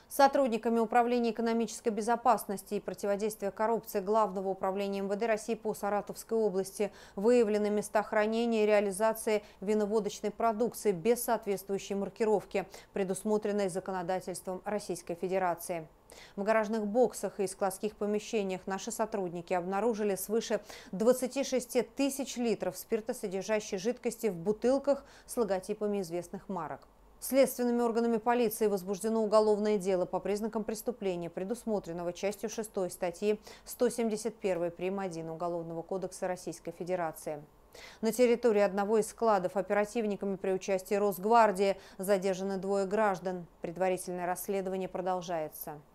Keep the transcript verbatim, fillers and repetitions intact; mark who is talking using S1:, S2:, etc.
S1: Сотрудниками Управления экономической безопасности и противодействия коррупции Главного управления эм вэ дэ России по Саратовской области выявлены места хранения и реализации виноводочной продукции без соответствующей маркировки, предусмотренной законодательством Российской Федерации. В гаражных боксах и складских помещениях наши сотрудники обнаружили свыше двадцати шести тысяч литров спиртосодержащей жидкости в бутылках с логотипами известных марок. Следственными органами полиции возбуждено уголовное дело по признакам преступления, предусмотренного частью шестой статьи сто семьдесят один прим. один Уголовного кодекса Российской Федерации. На территории одного из складов оперативниками при участии Росгвардии задержаны двое граждан. Предварительное расследование продолжается.